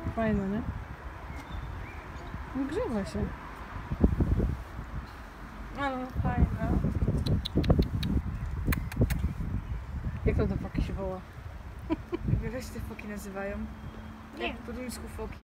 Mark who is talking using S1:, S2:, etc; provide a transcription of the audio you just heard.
S1: Fajne, nie? Grzewa się.
S2: Ale fajne.
S1: Jak to do foki się woła?
S2: Wiele się te foki nazywają?
S1: Nie.
S2: Jak po duńsku foki.